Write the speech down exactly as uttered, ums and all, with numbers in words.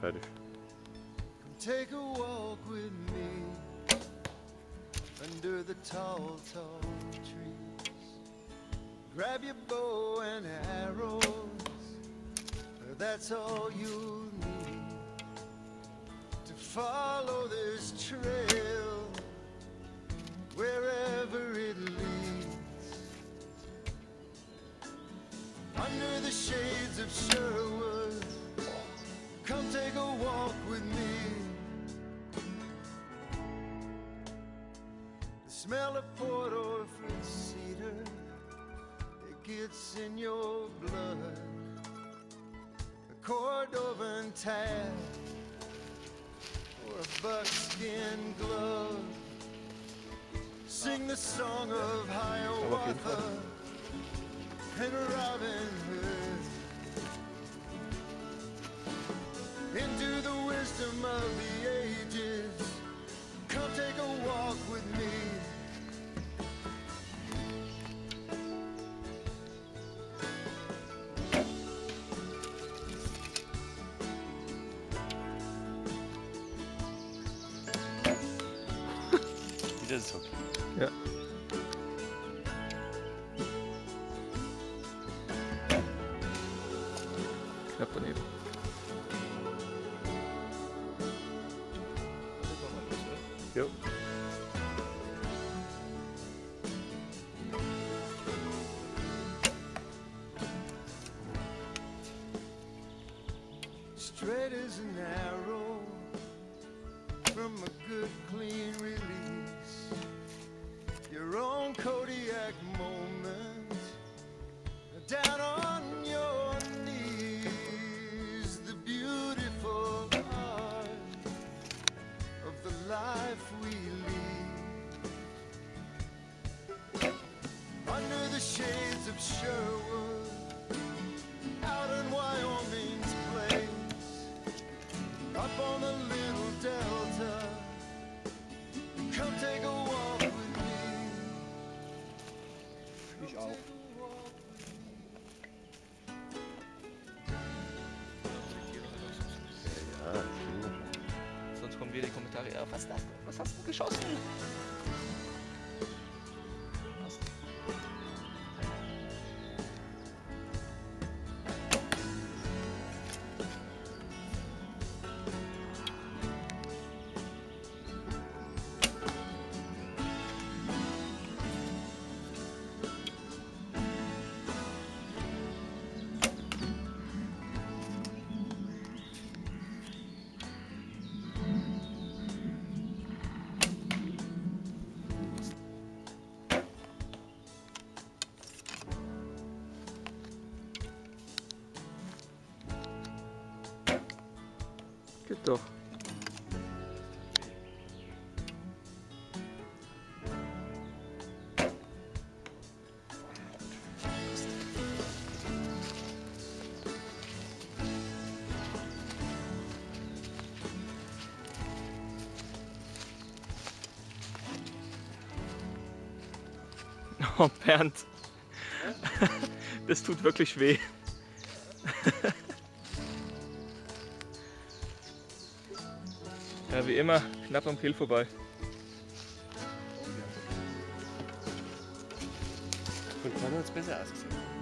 fertig. Take a walk with me under the tall, tall trees. Grab your bow and arrows, that's all you need to follow this trail wherever it leads. Under the shades of Sherwood, come take a walk with me. The smell of Port Orford cedar, it gets in your blood. A Cordovan tab or a buckskin glove. Sing the song of Hiawatha and Robin Hood. Into the wisdom of the ages, come take a walk with me. Das ist okay. Ja. Knapp daneben. Jo. Straight as an arrow from a good clean release. Your own Kodiak moment, down on your knees. The beautiful art of the life we lead. Under the shades of Sherwood, out in Wyoming's place, up on the little delta, come take a walk with me. Ich auch. Ja, Sonst kommen wieder die Kommentare, ja, was, das, was hast du geschossen? Was? geht doch. Oh, Bernd. Das tut wirklich weh. Ja, wie immer, knapp am Kill vorbei. Und vorne hat es besser ausgesehen.